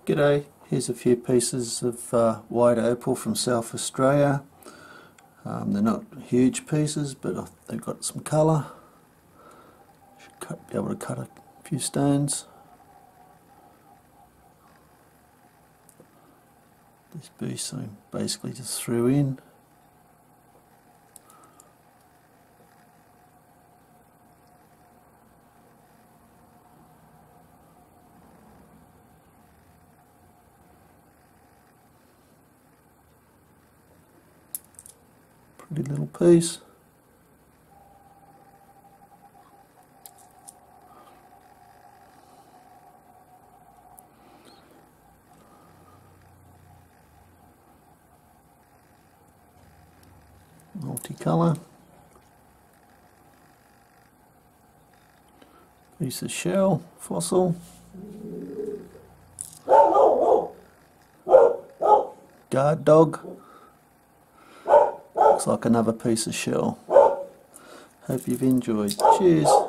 G'day, here's a few pieces of white opal from South Australia. They're not huge pieces, but they've got some colour. Should be able to cut a few stones. This piece I basically just threw in. Pretty little piece. Multicolour. Piece of shell, fossil. Guard dog. Looks like another piece of shell. Hope you've enjoyed. Cheers.